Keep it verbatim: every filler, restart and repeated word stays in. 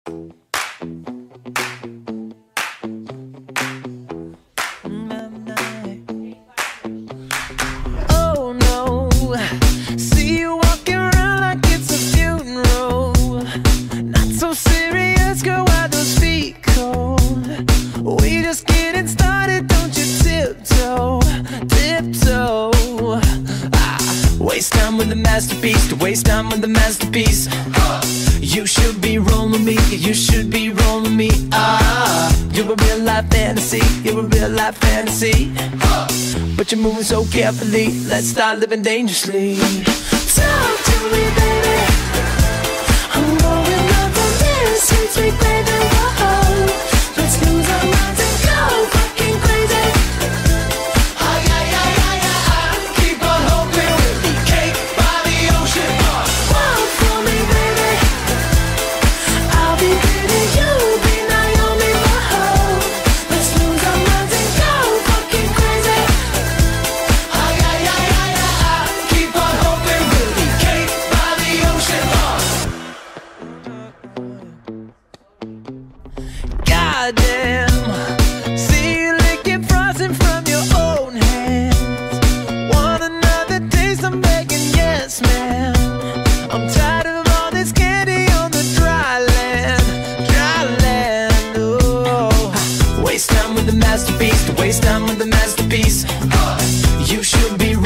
Oh no, see you walking around like it's a funeral. Not so serious, girl, why those feet cold? We just getting started, don't you tiptoe, tiptoe. Ah, waste time with the masterpiece, to waste time with the masterpiece. You should be rolling me, you should be rolling me. Ah, you're a real life fantasy, you're a real life fantasy. But you're moving so carefully, let's start living dangerously. Talk to me, baby, I'm going up on this. Sweet, sweet baby, whoa. Let's lose our minds and go fucking crazy. Ay, ay, ay, ay, ay, ay. Keep on hoping we'll be cake by the ocean. Walk for me, baby, I'll be pretty, you'll be Naomi, whoa. Let's lose our minds and go fucking crazy. Ay, ay, ay, ay, ay, ay. Keep on hoping we'll be cake by the ocean. Goddamn, see you licking frosting from your own hands. Want another taste? I'm begging, yes, man. I'm tired of all this candy on the dry land, dry land. Oh, waste time with the masterpiece, to waste time with the masterpiece. You should be